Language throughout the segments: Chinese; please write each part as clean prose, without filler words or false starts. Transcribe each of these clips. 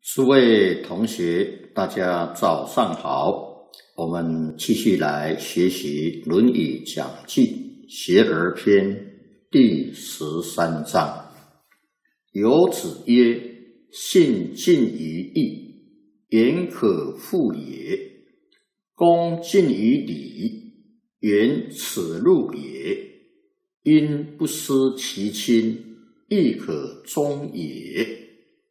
诸位同学，大家早上好。我们继续来学习《论语讲记·学而篇》第13章。有子曰：“信近于义，言可复也；恭近于礼，言耻辱也。因不失其亲，亦可忠也。”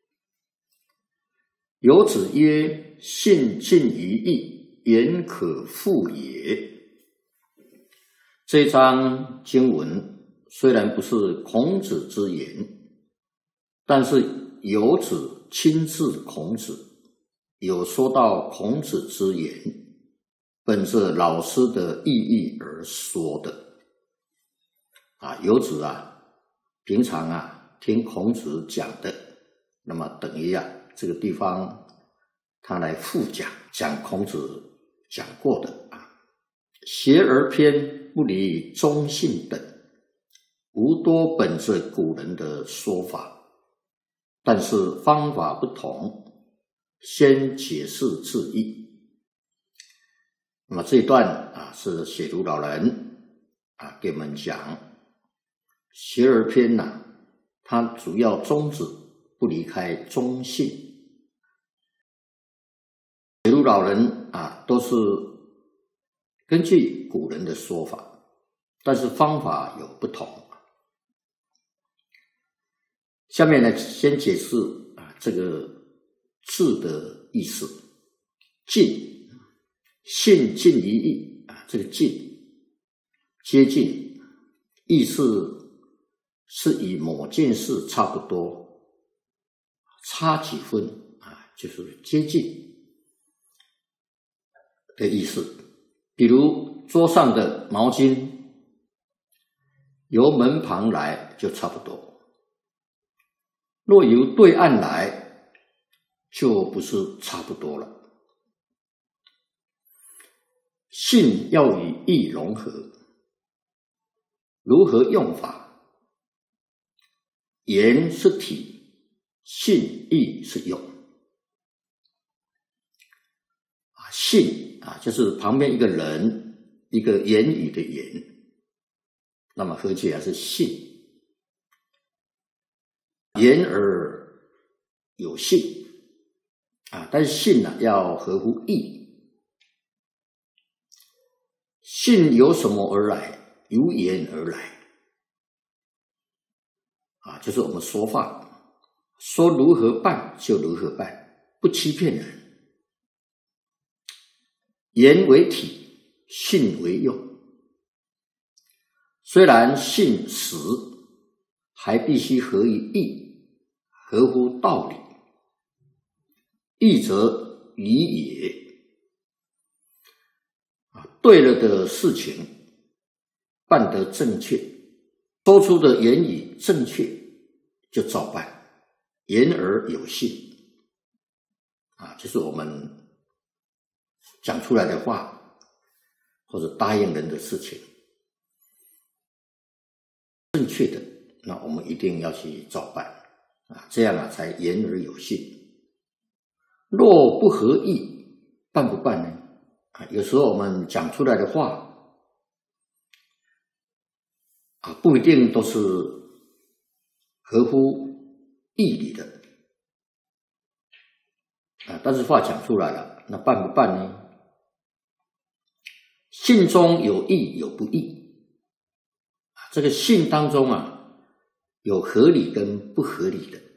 有子曰：“信近于义，言可复也。”这章经文虽然不是孔子之言，但是有子亲自孔子，有说到孔子之言，本着老师的意义而说的。有子平常听孔子讲的，那么等于这个地方他来复讲孔子讲过的学而篇不离忠信等，无多本着古人的说法，但是方法不同，先解释字义。那么这一段是写读老人给我们讲学而篇它主要宗旨不离开忠信。写读老人都是根据古人的说法，但是方法有不同。下面呢，先解释这个字的意思。近，信近于义这个近，接近，意思是与某件事差不多，差几分就是接近的意思。比如桌上的毛巾由门旁来就差不多，若由对岸来就不是差不多了。信要与义融合，如何用法？言是体，信义是用。信就是旁边一个人，一个言语的言，那么合起来是信。言而有信但是信要合乎义。信由什么而来？由言而来就是我们说话，说如何办就如何办，不欺骗人。言为体，信为用。虽然信实，还必须合于义，合乎道理。义则理也。对了的事情办得正确，说出的言语正确，就照办。言而有信就是我们讲出来的话，或者答应人的事情正确的，那我们一定要去照办这样才言而有信。若不合意，办不办呢？有时候我们讲出来的话不一定都是合乎义理的但是话讲出来了，那办不办呢？信中有义有不义这个信当中有合理跟不合理的，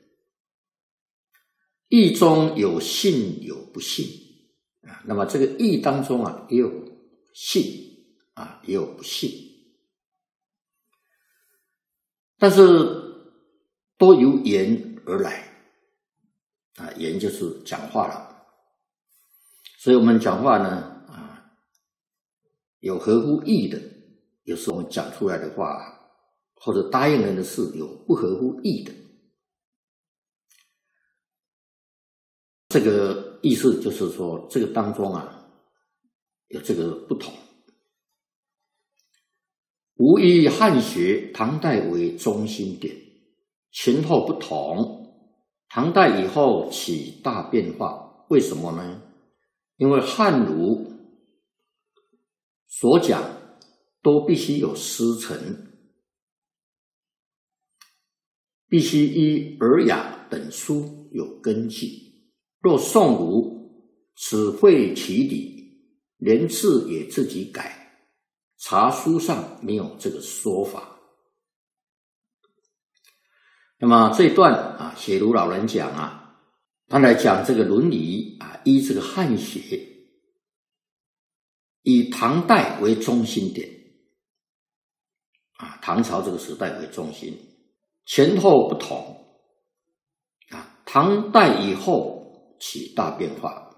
义中有信有不信那么这个义当中也有信也有不信，但是都由言而来言就是讲话了。所以我们讲话呢有合乎义的，有时候我们讲出来的话或者答应人的事有不合乎义的。这个意思就是说，这个当中有这个不同。无以汉学唐代为中心点，前后不同， 唐代以后起大变化，为什么呢？因为汉儒所讲都必须有师承，必须依尔雅等书有根据。若宋儒只会其理，连字也自己改，查书上没有这个说法。那么这一段写儒老人讲他来讲这个伦理依这个汉学，以唐代为中心点唐朝这个时代为中心，前后不同唐代以后起大变化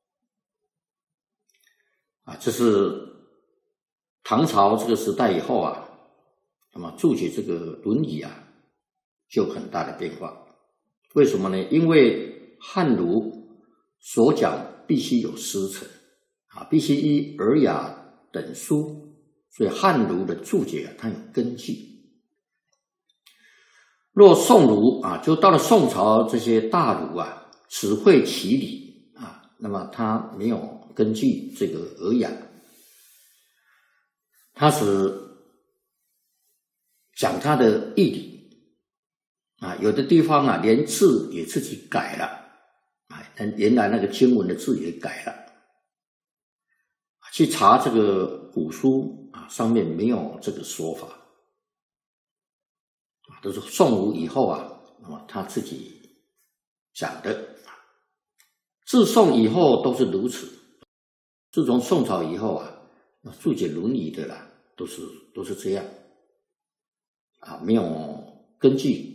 这是唐朝这个时代以后那么注解这个伦理就很大的变化。为什么呢？因为汉儒所讲必须有师承必须依尔雅等书，所以汉儒的注解它有根据。若宋儒就到了宋朝，这些大儒只会其理那么他没有根据这个尔雅，他是讲他的义理有的地方连字也自己改了原来那个经文的字也改了，去查这个古书上面没有这个说法都是宋儒以后那么他自己讲的。自宋以后都是如此，自从宋朝以后注解伦理的都是这样没有根据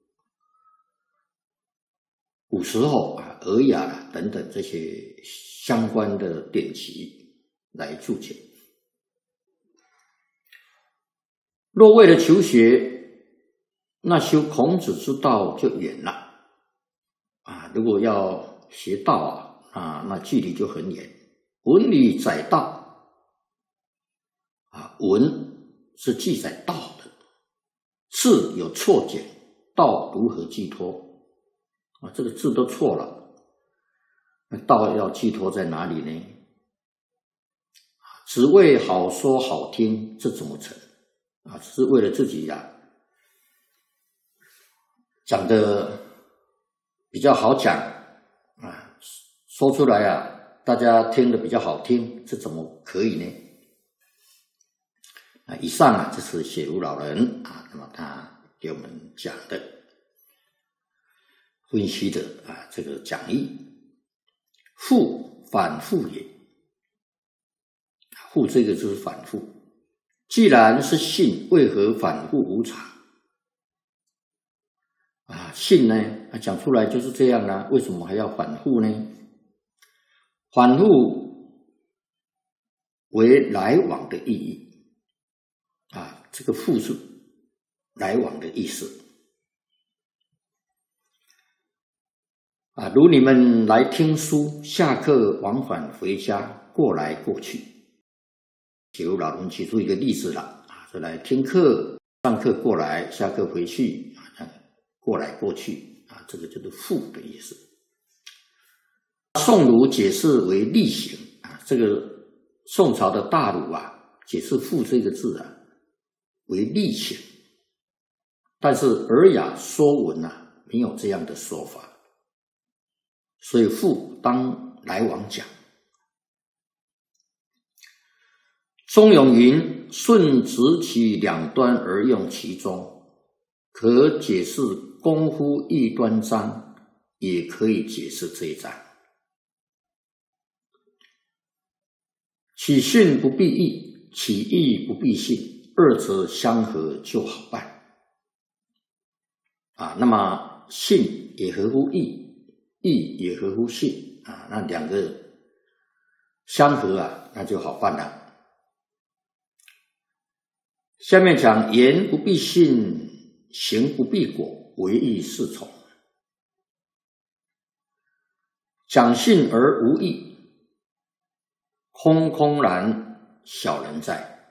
古时候尔雅等等这些相关的典籍来注解。若为了求学，那修孔子之道就远了如果要学道那距离就很远。文理载道文是记载道的，字有错解，道如何寄托这个字都错了，那道要寄托在哪里呢？只为好说好听，这怎么成只是为了自己讲的比较好讲说出来大家听得比较好听，这怎么可以呢？以上这是写儒老人那么他给我们讲的分析的这个讲义。复反复也，复这个就是反复。既然是性，为何反复无常性呢讲出来就是这样啦，为什么还要反复呢？反复为来往的意义这个复是来往的意思如你们来听书，下课往返回家，过来过去。写儒老人举出一个例子了就来听课，上课过来，下课回去过来过去这个就是复的意思。宋儒解释为例行这个宋朝的大儒解释复这个字为例行，但是尔雅说文没有这样的说法，所以复当来往讲。中庸云：顺直其两端而用其中，可解释功夫异端章，也可以解释这一章。起训不必义，起义不必信，二者相合就好办那么信也合乎义，义也合乎信那两个相合那就好办了。下面讲言不必信，行不必果，唯义是从。讲信而无义，空空然小人在。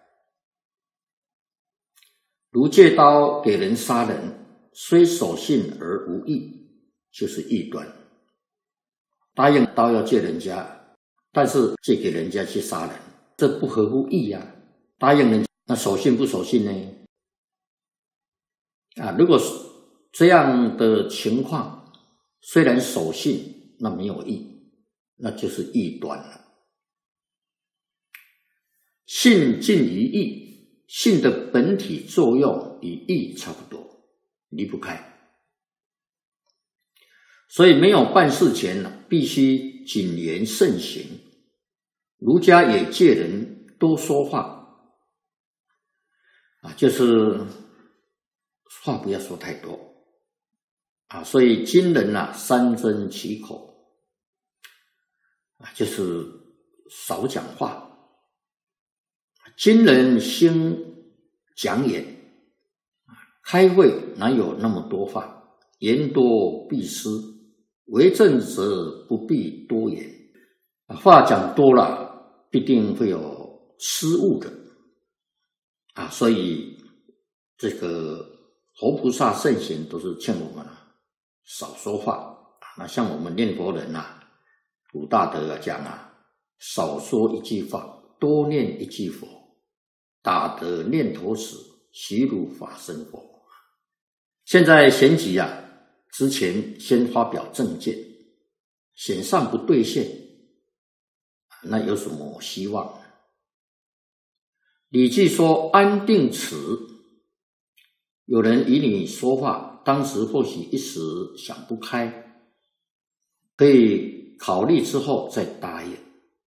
如借刀给人杀人，虽守信而无义， 就是异端。答应刀要借人家，但是借给人家去杀人，这不合乎义啊！答应人家，那守信不守信呢？如果这样的情况，虽然守信，那没有义，那就是异端了。信近于义，信的本体作用与义差不多，离不开。所以没有办事前必须谨言慎行。儒家也戒人多说话，就是话不要说太多所以今人三缄其口就是少讲话。今人兴讲演，开会哪有那么多话？言多必失，为政者不必多言。话讲多了，必定会有失误的所以这个佛菩萨圣贤都是劝我们少说话。那像我们念佛人古大德讲少说一句话，多念一句佛，打得念头死，习如法身佛。现在选举之前先发表政见，选上不兑现，那有什么希望？礼记说安定持，有人与你说话，当时或许一时想不开，可以考虑之后再答应。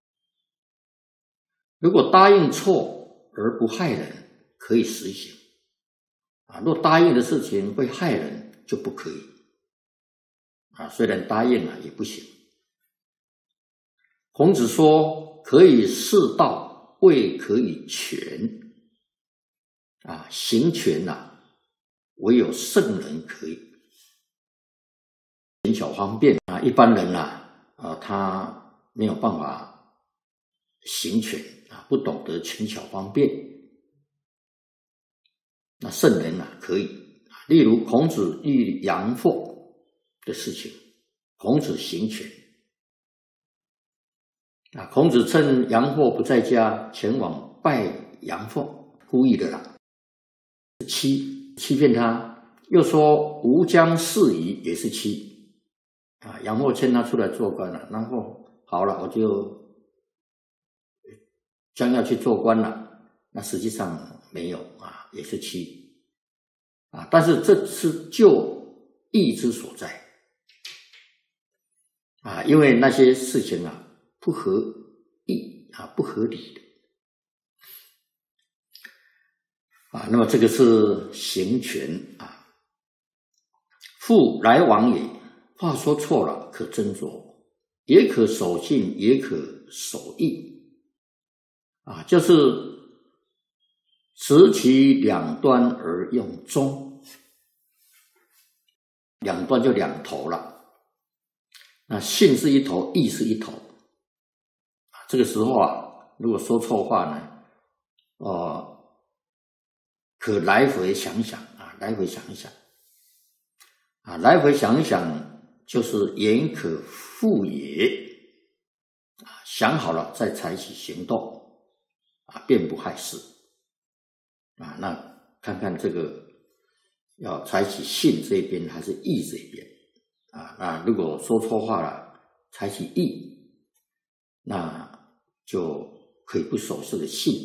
如果答应错而不害人，可以实行若答应的事情会害人，就不可以虽然答应也不行。孔子说可以事道，未可以全行权唯有圣人可以。轻巧方便一般人他没有办法行权不懂得轻巧方便。那圣人可以。例如孔子遇阳货的事情，孔子行权孔子趁阳货不在家，前往拜阳货，故意的欺骗他。又说吾将事宜，也是欺阳货劝他出来做官了，然后好了，我就将要去做官了，那实际上没有也是欺但是这是就义之所在因为那些事情不合义不合理的那么这个是行权复来往也，话说错了可斟酌，也可守信，也可守义就是持其两端而用中。两端就两头了，那信是一头，义是一头这个时候如果说错话呢可来回想想来回想一想来回想一想，就是言可复也想好了再采取行动便不害事那看看这个要采取信这边还是义这边那如果说错话了，采取义，那就可以不守这个信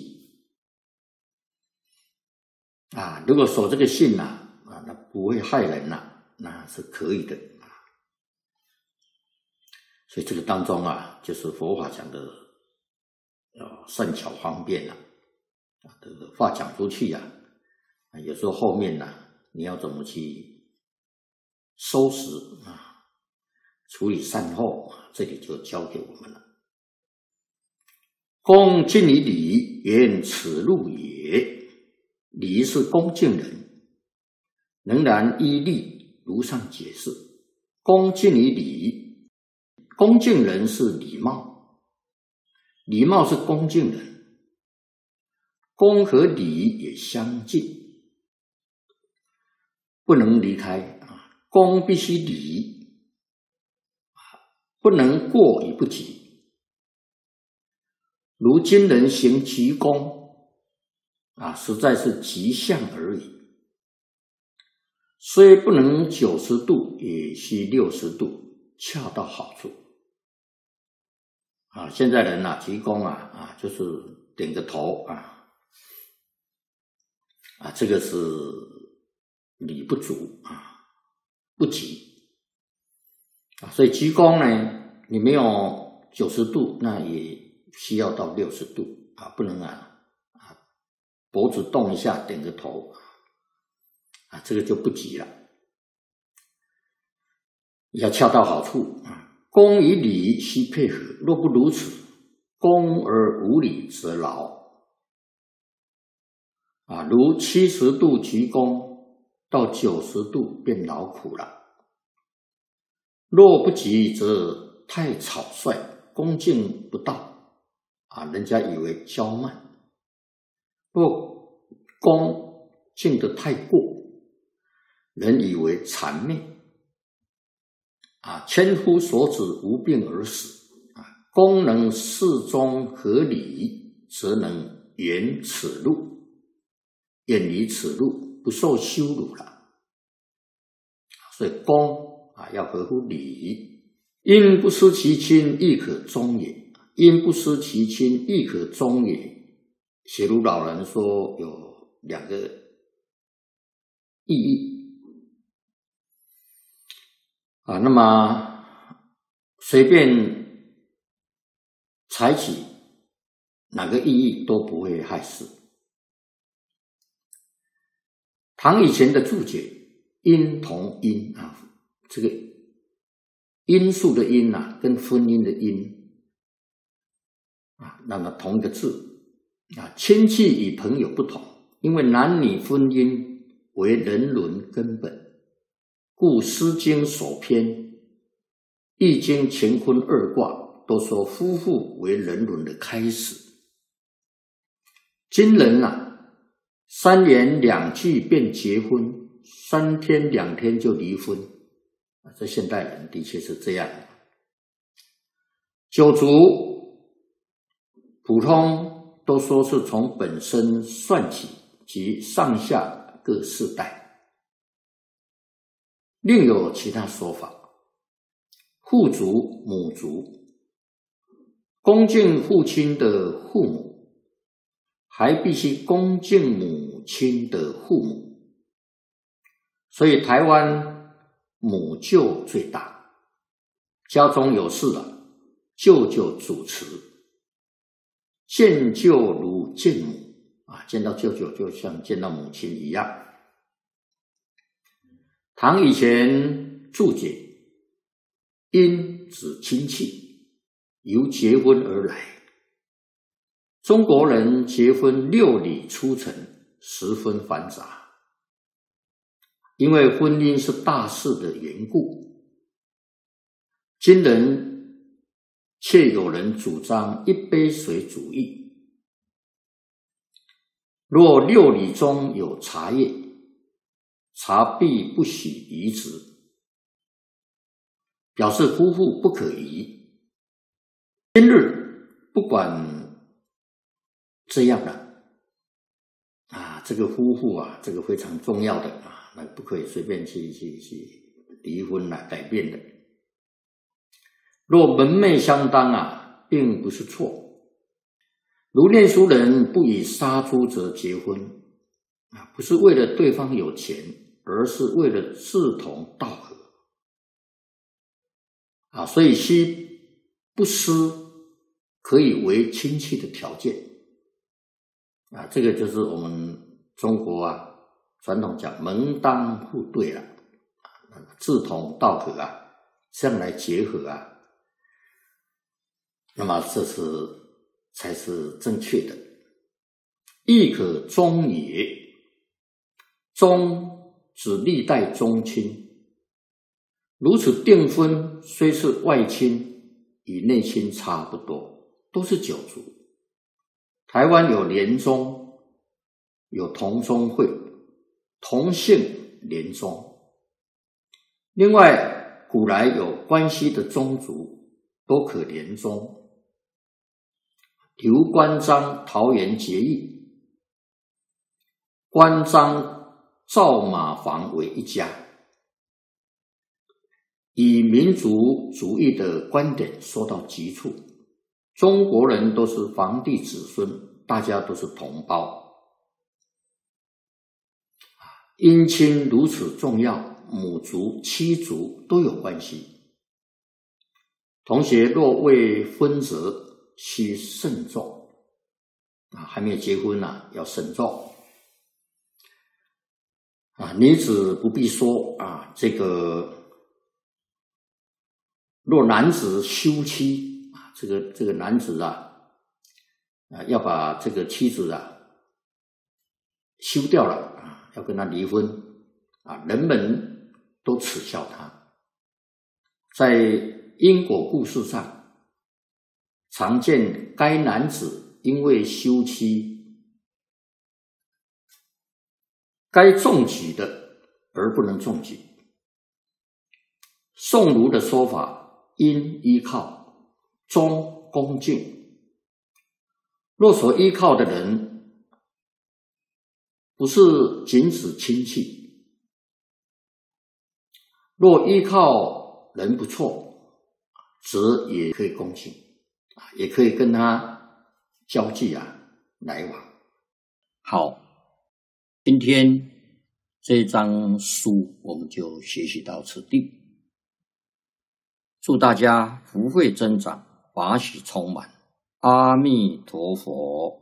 如果守这个信那不会害人那是可以的所以这个当中就是佛法讲的善巧方便这个话讲出去有时候后面你要怎么去收拾处理善后这里就交给我们了。恭敬于礼，言此路也。礼是恭敬人，仍然依例如上解释。恭敬于礼，恭敬人是礼貌，礼貌是恭敬人，恭和礼也相近，不能离开恭必须礼， 不能过于不及。如今人行急功实在是急相而已，虽不能90度，也需60度，恰到好处。现在人急功就是点个头这个是理不足不及所以急功呢，你没有90度，那也需要到60度不能脖子动一下点个头这个就不急了，要恰到好处功与理须配合，若不如此，功而无理则劳如70度急功，到90度便劳苦了。若不急，则太草率，恭敬不到人家以为骄慢；若恭敬得太过，人以为谄媚千夫所指，无病而死功能适中合理，则能远此路，远离此路，不受羞辱了。所以功要合乎礼，因不失其亲，亦可忠也；因不失其亲，亦可忠也。写如老人说有2个意义那么随便采取哪个意义都不会害事。唐以前的注解，因同音这个因素的因跟婚姻的因那么同一个字亲戚与朋友不同，因为男女婚姻为人伦根本，故《诗经》首篇、《易经》乾坤2卦都说夫妇为人伦的开始。今人3言2句便结婚，3天2天就离婚这现代人的确是这样九族普通都说是从本身算起，即上下各4代。另有其他说法，父族、母族，恭敬父亲的父母，还必须恭敬母亲的父母。所以台湾母舅最大，家中有事了，舅舅主持，见舅如见母见到舅舅就像见到母亲一样。唐以前注解，因指亲戚，由结婚而来。中国人结婚6礼出城，十分繁杂，因为婚姻是大事的缘故。今人却有人主张一杯水主义，若6礼中有茶叶，茶必不许移植，表示夫妇不可移。今日不管这样的这个夫妇这个非常重要的那不可以随便去离婚改变的。若门楣相当并不是错。如念书人不以杀猪则结婚不是为了对方有钱，而是为了志同道合所以须不失可以为亲戚的条件这个就是我们中国传统讲门当户对了志同道合这样来结合那么这才是正确的。亦可忠也，忠指历代宗亲，如此订婚虽是外亲，与内亲差不多，都是九族。台湾有连宗，有同宗会，同姓连宗。另外古来有关西的宗族， 都可连宗。刘关张桃园结义，关张赵马房为一家，以民族主义的观点说到极处，中国人都是皇帝子孙，大家都是同胞，姻亲如此重要，母族妻族都有关系。同学若未婚则需慎重还没有结婚要慎重女子不必说这个若男子休妻这个男子要把这个妻子休掉了要跟他离婚人们都耻笑他。在因果故事上，常见该男子因为休妻，该中举的而不能中举。宋儒的说法，因依靠，忠恭敬。若所依靠的人不是仅指亲戚，若依靠人不错，则也可以恭敬也可以跟他交际来往。好，今天这章书我们就学习到此地。祝大家福慧增长，法喜充满。阿弥陀佛。